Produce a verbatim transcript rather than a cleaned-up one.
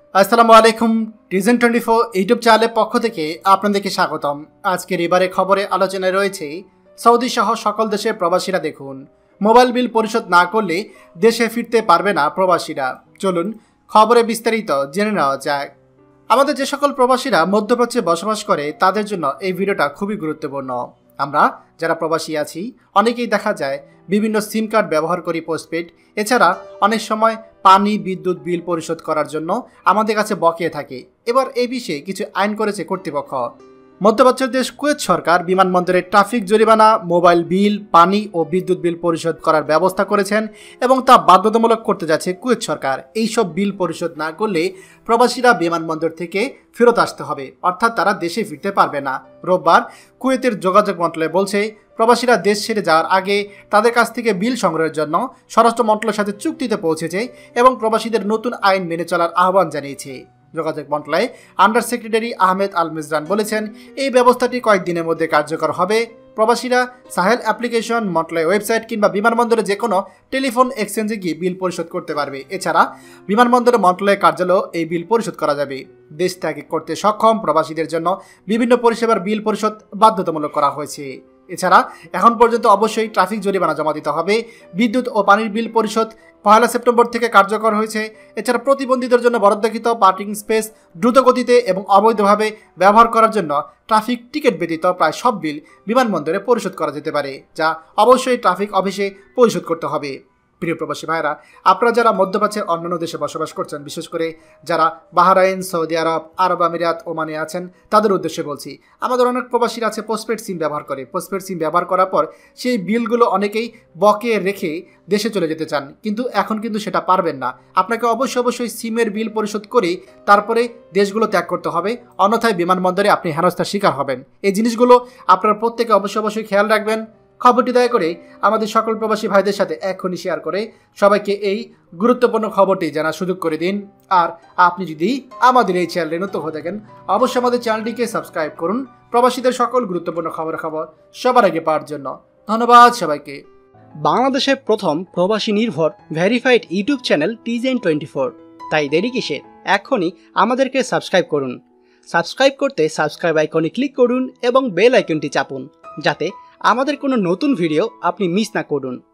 আসসালামু আলাইকুম। টিজেন twenty four YouTube চ্যানেলের পক্ষ থেকে আপনাদেরকে স্বাগতম। আজকের এবারে খবরে আলোচনায় রয়েছে সৌদি সহ সকল দেশের প্রবাসীরা দেখুন মোবাইল বিল পরিশোধ না করলে দেশে ফিরতে পারবে না প্রবাসীরা। চলুন খবরে বিস্তারিত জেনে নেওয়া যাক। আমাদের যে সকল প্রবাসীরা মধ্যপ্রাচ্যে বসবাস করে তাদের জন্য এই ভিডিওটা খুবই গুরুত্বপূর্ণ। আমরা যারা প্রবাসী আছি অনেকেই দেখা যায় বিভিন্ন সিম কার্ড ব্যবহার করি পোস্টপেড, এছাড়া অনেক সময় পানি বিদ্যুৎ বিল পরিশোধ করার জন্য আমাদের কাছে বকেয়া থাকে। এবার এই বিষয়ে কিছু আইন করেছে কর্তৃপক্ষ। মধ্যপ্রাচ্যের দেশ কুয়েত সরকার বিমানবন্দরে ট্রাফিক জরিমানা, মোবাইল বিল, পানি ও বিদ্যুৎ বিল পরিশোধ করার ব্যবস্থা করেছেন এবং তা বাধ্যতামূলক করতে যাচ্ছে কুয়েত সরকার। এইসব বিল পরিশোধ না করলে প্রবাসীরা বিমানবন্দর থেকে ফেরত আসতে হবে, অর্থাৎ তারা দেশে ফিরতে পারবে না। রোববার কুয়েতের যোগাযোগ মন্ত্রণালয় বলছে প্রবাসীরা দেশ ছেড়ে যাওয়ার আগে তাদের কাছ থেকে বিল সংগ্রহের জন্য স্বরাষ্ট্র মন্ত্রণালয়ের সাথে চুক্তিতে পৌঁছেছে এবং প্রবাসীদের নতুন আইন মেনে চলার আহ্বান জানিয়েছে। যোগাযোগ মন্ত্রণালয়ে under secretary Ahmed Al Mizran বলেছেন, এই ব্যবস্থাটি কয়েকদিনের মধ্যে কার্যকর হবে। প্রবাসীরা সাহেল অ্যাপ্লিকেশন, মন্ত্রণালয়ের ওয়েবসাইট কিংবা বিমানবন্দরে যে কোনো টেলিফোন এক্সচেঞ্জে গিয়ে বিল পরিশোধ করতে পারবে। এছাড়া বিমানবন্দরে মন্ত্রণালয়ের কার্যালয়েও এই বিল পরিশোধ করা যাবে। দেশ ত্যাগ করতে সক্ষম প্রবাসীদের জন্য বিভিন্ন পরিষেবার বিল পরিশোধ বাধ্যতামূলক করা হয়েছে। এছাড়া এখন পর্যন্ত অবশ্যই ট্রাফিক জরিমানা জমা দিতে হবে। বিদ্যুৎ ও পানির বিল পরিশোধ পয়লা সেপ্টেম্বর থেকে কার্যকর হয়েছে। এছাড়া প্রতিবন্ধীদের জন্য বরাদ্দকৃত পার্কিং স্পেস দ্রুতগতিতে এবং অবৈধভাবে ব্যবহার করার জন্য ট্রাফিক টিকিট ব্যতীত প্রায় সব বিল বিমানবন্দরে পরিশোধ করা যেতে পারে, যা অবশ্যই ট্রাফিক অফিসে পরিশোধ করতে হবে। প্রিয় প্রবাসী ভাইরা, আপনারা যারা মধ্যপ্রাচ্যের অন্যান্য দেশে বসবাস করছেন, বিশেষ করে যারা বাহরাইন, সৌদি আরব, আরব আমিরাত, ওমানে আছেন, তাদের উদ্দেশ্যে বলছি, আমাদের অনেক প্রবাসীরা আছে পোস্টপেড সিম ব্যবহার করে। পোস্টপেড সিম ব্যবহার করার পর সেই বিলগুলো অনেকেই বকেয়া রেখে দেশে চলে যেতে চান, কিন্তু এখন কিন্তু সেটা পারবেন না। আপনাকে অবশ্যই অবশ্যই সিমের বিল পরিশোধ করেই তারপরে দেশগুলো ত্যাগ করতে হবে, অন্যথায় বিমানবন্দরে আপনি হেনস্থার শিকার হবেন। এই জিনিসগুলো আপনারা প্রত্যেকে অবশ্যই অবশ্যই খেয়াল রাখবেন। খবরটি দয়া করে আমাদের সকল প্রবাসী ভাইদের সাথে এখনই শেয়ার করে সবাইকে এই গুরুত্বপূর্ণ খবরটি জানার সুযোগ করে দিন। আর আপনি যদি আমাদের এই চ্যানেলে নতুন হয়ে থাকেন, অবশ্যই আমাদের চ্যানেলটিকে সাবস্ক্রাইব করুন প্রবাসীদের সকল গুরুত্বপূর্ণ খবর খবর সবার আগে পাওয়ার জন্য। ধন্যবাদ সবাইকে। বাংলাদেশের প্রথম প্রবাসী নির্ভর ভেরিফাইড ইউটিউব চ্যানেল টিজেন টোয়েন্টি ফোর, তাই দেরি কিসের, এখনই আমাদেরকে সাবস্ক্রাইব করুন। সাবস্ক্রাইব করতে সাবস্ক্রাইব আইকনে ক্লিক করুন এবং বেল আইকনটি চাপুন, যাতে আমাদের কোনো নতুন ভিডিও আপনি মিস না করুন।